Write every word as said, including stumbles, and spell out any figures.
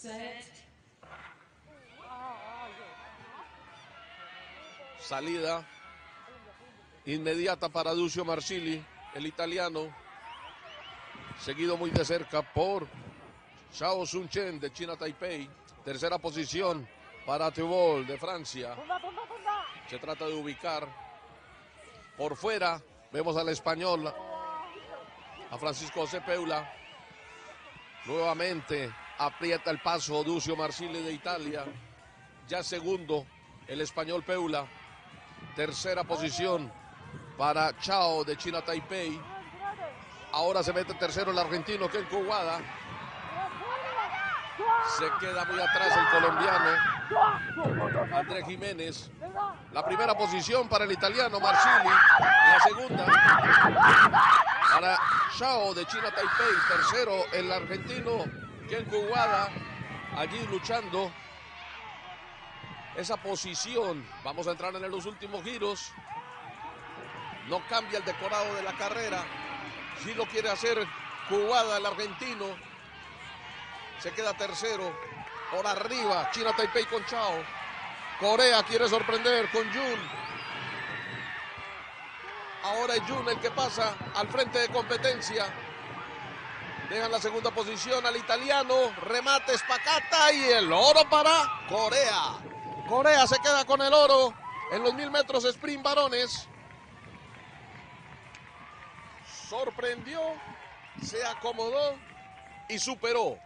Salida inmediata para Duccio Marsili, el italiano, seguido muy de cerca por Zhao Sun-Chen de China Taipei. Tercera posición para Thibault de Francia. Se trata de ubicar por fuera. Vemos al español, a Francisco José Peula. Nuevamente aprieta el paso Duccio Marsili de Italia. Ya segundo el español Peula. Tercera posición para Zhao de China Taipei. Ahora se mete tercero el argentino Ken Kuwada. Se queda muy atrás el colombiano Andrés Jiménez. La primera posición para el italiano Marsili. La segunda para Zhao de China Taipei. Tercero el argentino Ken Kuwada. Allí luchando esa posición. Vamos a entrar en los últimos giros. No cambia el decorado de la carrera. Sí lo quiere hacer Kuwada, el argentino. Se queda tercero. Por arriba, China Taipei con Zhao. Corea quiere sorprender con Jun. Ahora es Jun el que pasa al frente de competencia. Dejan la segunda posición al italiano. Remate espacata y el oro para Corea. Corea se queda con el oro en los mil metros sprint varones. Sorprendió, se acomodó y superó